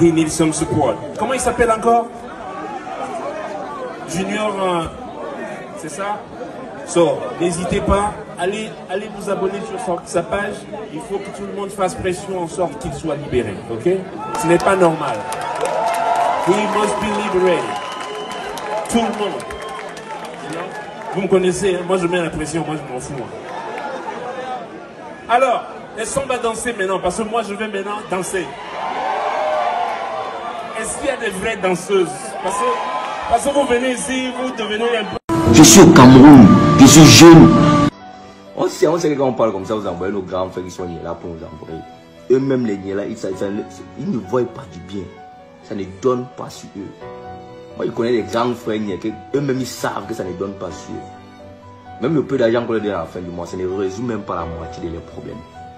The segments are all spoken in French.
he needs some support. Comment il s'appelle encore? Junior, c'est ça? So, n'hésitez pas, allez vous abonner sur sa page. Il faut que tout le monde fasse pression en sorte qu'il soit libéré, ok? Ce n'est pas normal. He must be liberated. Tout le monde. You know? Vous me connaissez, hein? Moi je mets la pression, moi je m'en fous. Hein. Alors, est-ce qu'on va danser maintenant? Parce que moi je vais maintenant danser. Est-ce qu'il y a des vraies danseuses? Parce que vous venez ici, vous devenez un peu... Je suis au Cameroun, je suis jeune. On sait que quand on parle comme ça, vous envoyez nos grands frères qui sont là pour nous envoyer. Eux-mêmes, les niais là, ils ne voient pas du bien. Ça ne donne pas sur eux. Moi, je connais les grands frères niais, eux-mêmes, ils savent que ça ne donne pas sur eux. Même le peu d'argent qu'on leur donne à la fin du mois, ça ne résout même pas la moitié de leurs problèmes.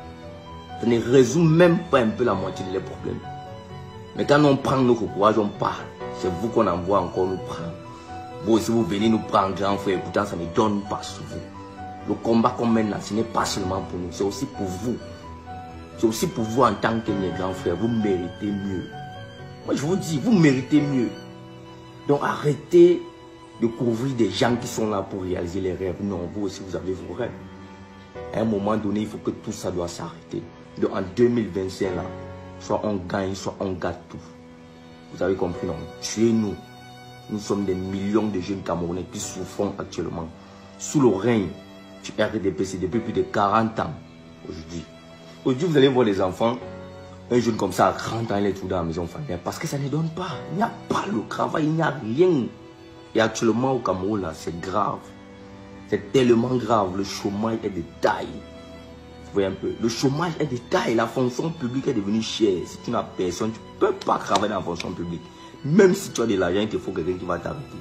Ça ne résout même pas un peu la moitié de leurs problèmes. Mais quand on prend notre courage, on parle. C'est vous qu'on envoie encore nous prendre. Vous aussi, vous venez nous prendre, grand frère, pourtant ça ne donne pas sur vous. Le combat qu'on mène là, ce n'est pas seulement pour nous, c'est aussi pour vous. C'est aussi pour vous en tant que grand frère. Vous méritez mieux. Moi, je vous dis, vous méritez mieux. Donc, arrêtez de couvrir des gens qui sont là pour réaliser les rêves. Non, vous aussi, vous avez vos rêves. À un moment donné, il faut que tout ça doit s'arrêter. Donc, en 2025, là, soit on gagne, soit on gâte tout. Vous avez compris, non? Tuez-nous. Nous sommes des millions de jeunes Camerounais qui souffrent actuellement sous le règne du RDPC depuis plus de 40 ans aujourd'hui. Aujourd'hui, vous allez voir les enfants, un jeune comme ça à 30 ans, il est tout dans la maison familiale parce que ça ne donne pas. Il n'y a pas le travail, il n'y a rien. Et actuellement au Cameroun, là, c'est grave. C'est tellement grave. Le chômage est de taille. Vous voyez un peu. Le chômage est de taille. La fonction publique est devenue chère. Si tu n'as personne, tu ne peux pas travailler dans la fonction publique. Même si tu as de l'argent, il te faut quelqu'un qui va t'arrêter.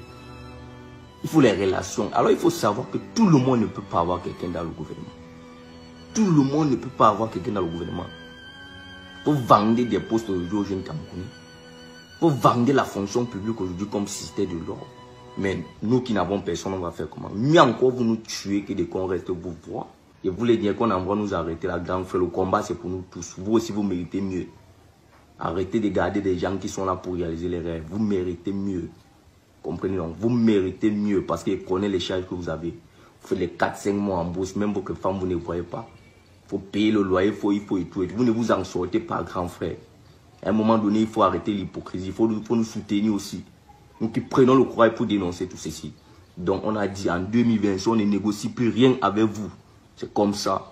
Il faut les relations. Alors il faut savoir que tout le monde ne peut pas avoir quelqu'un dans le gouvernement. Tout le monde ne peut pas avoir quelqu'un dans le gouvernement. Vous vendez des postes aujourd'hui aux jeunes Camerounais. Vous vendez la fonction publique aujourd'hui comme si c'était de l'or. Mais nous qui n'avons personne, on va faire comment? Mieux encore, vous nous tuez que de qu'on reste vous voir. Et vous les dire qu'on envoie nous arrêter la grande frère. Le combat, c'est pour nous tous. Vous aussi, vous méritez mieux. Arrêtez de garder des gens qui sont là pour réaliser les rêves. Vous méritez mieux. Comprenez donc, vous méritez mieux parce qu'ils connaissent les charges que vous avez. Vous faites les 4-5 mois en bourse, même votre femme, vous ne voyez pas. Il faut payer le loyer, il faut et tout. Vous ne vous en sortez pas, grand frère. À un moment donné, il faut arrêter l'hypocrisie. Il faut nous soutenir aussi. Nous qui prenons le courage pour dénoncer tout ceci. Donc, on a dit en 2020, on ne négocie plus rien avec vous. C'est comme ça.